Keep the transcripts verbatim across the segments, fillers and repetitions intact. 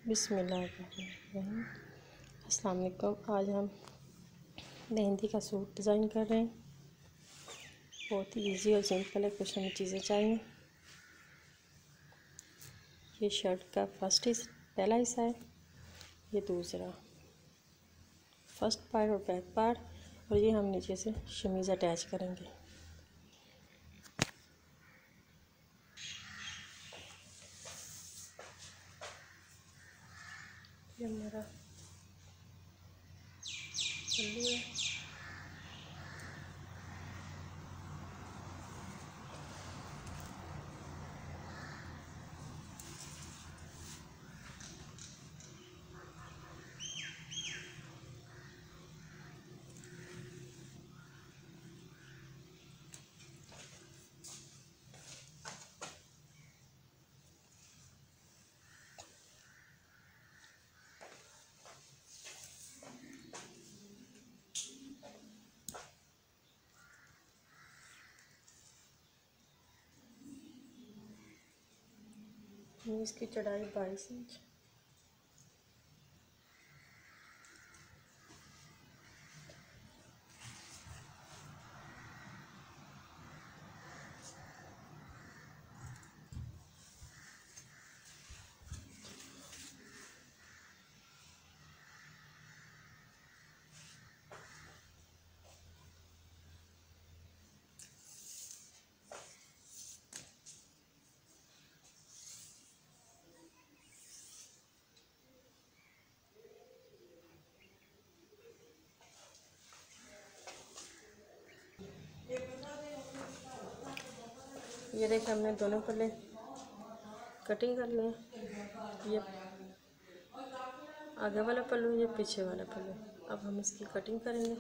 बिस्मिल्लाहिर्रहमानिर्रहीम। अस्सलाम वालेकुम। आज हम मेहंदी का सूट डिज़ाइन कर रहे हैं। बहुत ही इजी और सिंपल है। कुछ हमें चीज़ें चाहिए। ये शर्ट का फर्स्ट हिस्सा, पहला हिस्सा है। ये दूसरा, फर्स्ट पार्ट और बैक पार्ट, और ये हम नीचे से शमीज़ अटैच करेंगे। ये हमारा पल्लू है। इसकी चौड़ाई बाईस इंच। ये देखिए हमने दोनों पल्ले कटिंग कर लिए। ये आगे वाला पल्लू, ये पीछे वाला पल्लू। अब हम इसकी कटिंग करेंगे।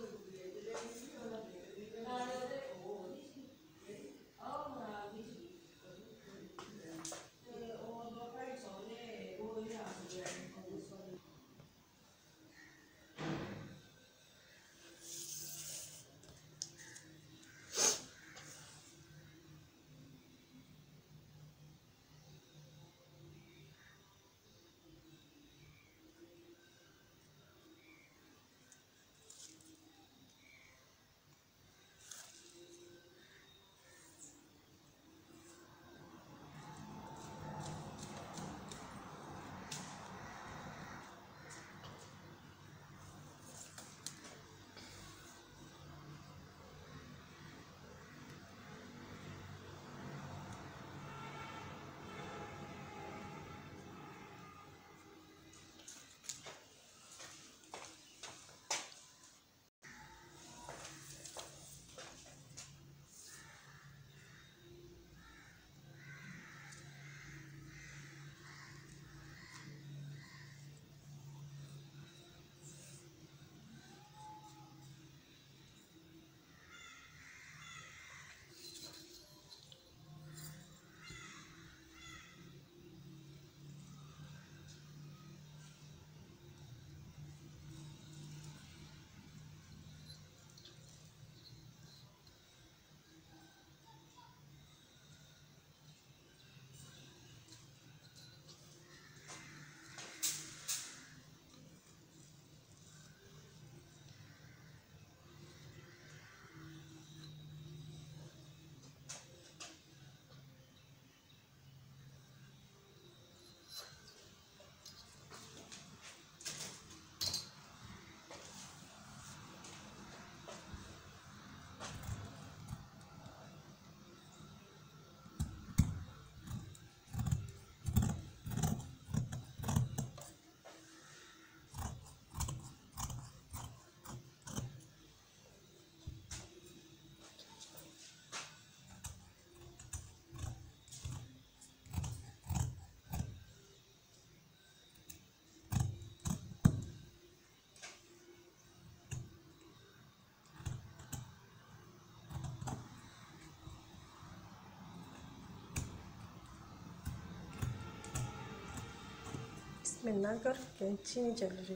इसमें ना कर कैंची नहीं चल रही।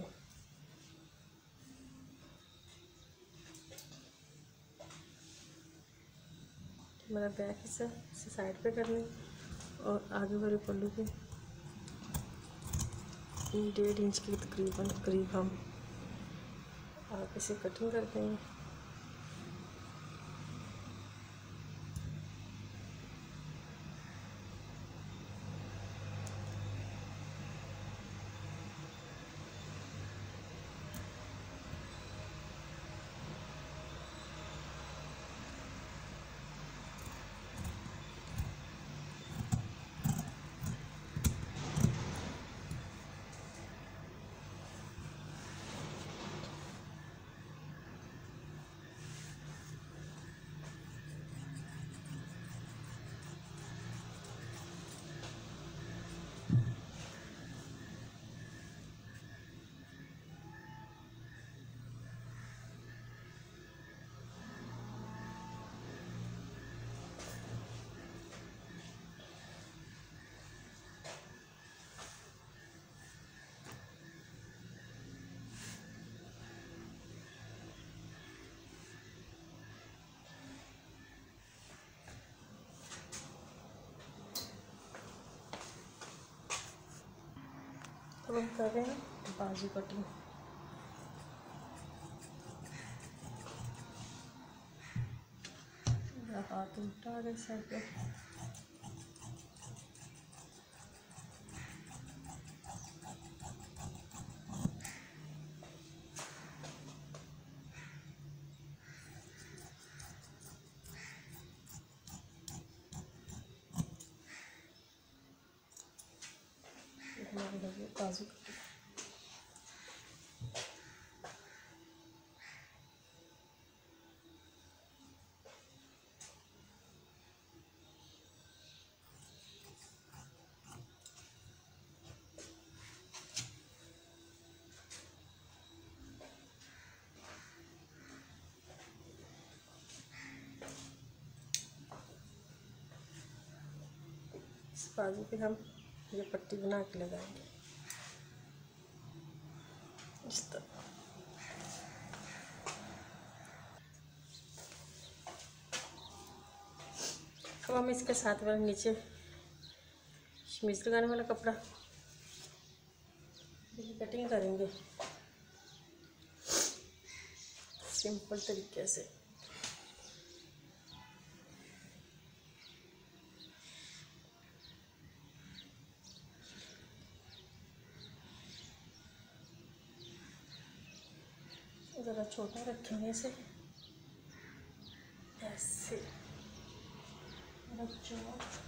हमारा बैक हिस्सा इसे साइड पे करना है और आगे वाले पल्लू के डेढ़ इंच के तकरीबन करीब हम आप इसे कटिंग कर देंगे। अब हम कर रहे हैं बाजू कटिंग। हाथ उल्टा गया साइड पे। बाजू इस बाजू पे हम ये पट्टी बना के लगाएंगे इस तरह। अब हम इसके साथ में नीचे शमीज लगाने वाला कपड़ा कटिंग करेंगे सिंपल तरीके से। ज़रा छोटा रखेंगे इसे ऐसे बच्चों।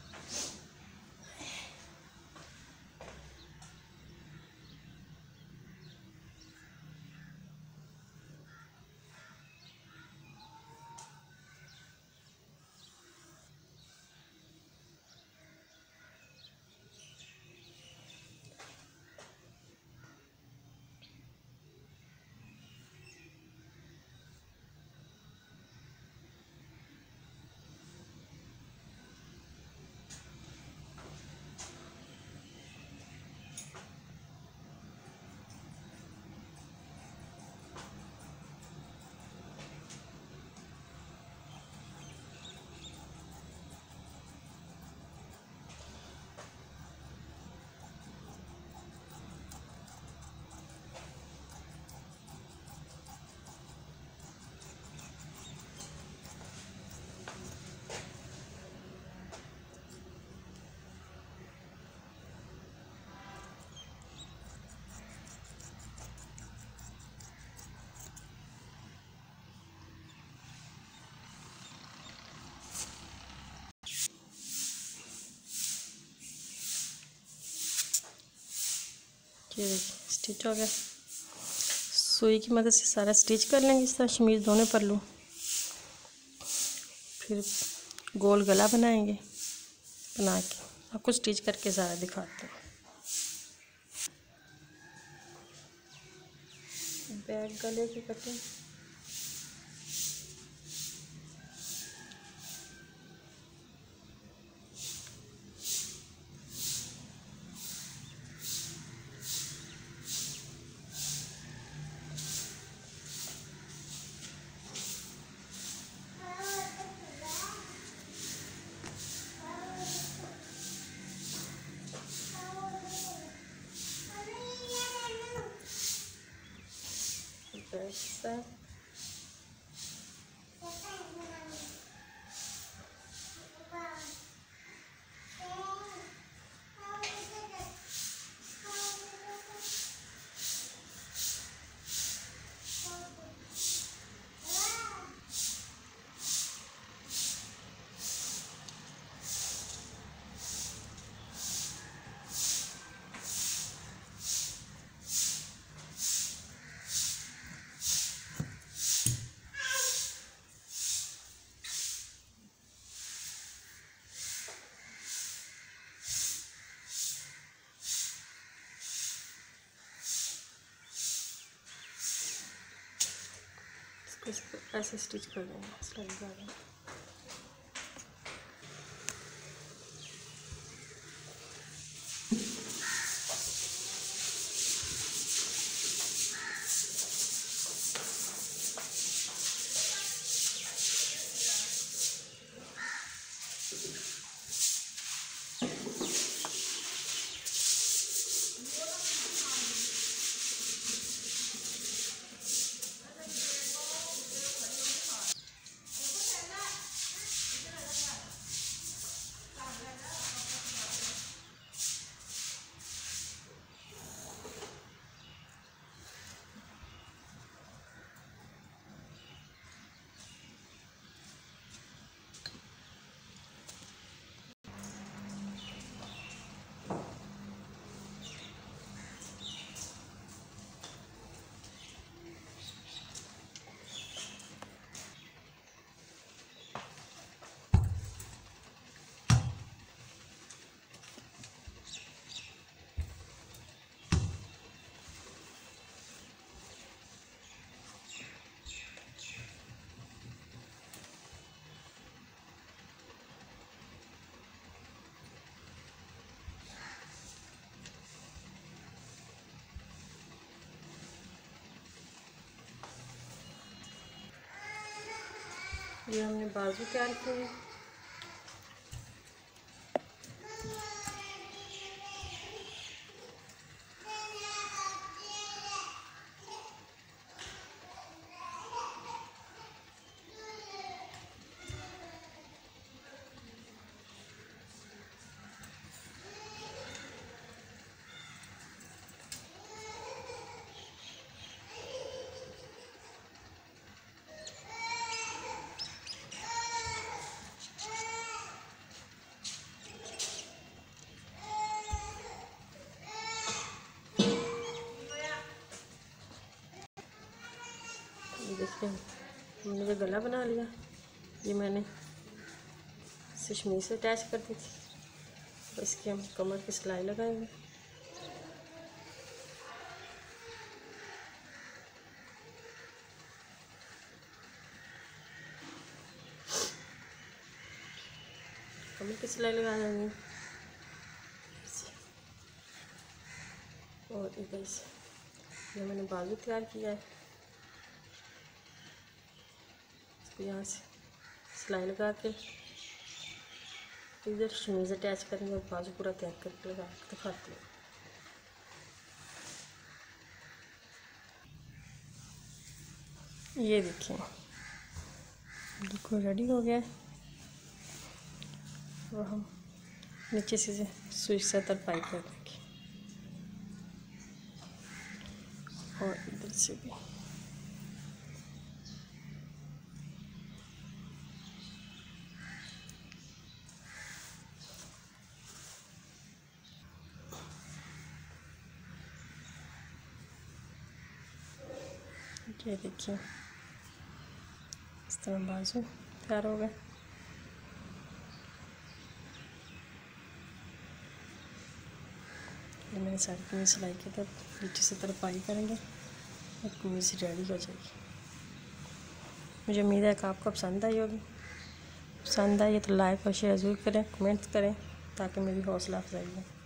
ये देखिए स्टिच हो गया। सुई की मदद से सारा स्टिच कर लेंगे इस तरह शमीज दोनों पल्लू। फिर गोल गला बनाएंगे, बना के आपको स्टिच करके सारा दिखाते हैं। बैक गले की कटिंग हिस्सा है। इसको ऐसे स्टिच कर देंगे, सिलाई लगा देंगे। ये हमने बाजू तैयार किए। देखिए हमने जो गला बना लिया, ये मैंने सिशमी से अटैच कर दी थी। तो इसकी हम कमर की सिलाई लगाएंगे। कमर की सिलाई लगा देंगे और इधर से ये मैंने बाजू तैयार किया है, यहाँ से सिलाई लगा के इधर शमीज़ अटैच करेंगे और बाजू पूरा तैयार करके लगा के दिखाती हूँ। ये देखिए बिल्कुल रेडी हो गया है। और हम नीचे से सुई से तरपाई कर देंगे और इधर से भी। ये देखिए इस तरह बाजू तैयार हो गए। ये मैंने साड़ी कमीज सिलाई की तब नीचे से तरपाई करेंगे और कमीज रेडी हो जाएगी। मुझे उम्मीद है कि आपको पसंद आई होगी। पसंद आई तो लाइक और शेयर ज़रूर करें, कमेंट्स करें ताकि मेरी हौसला अफजाई हो।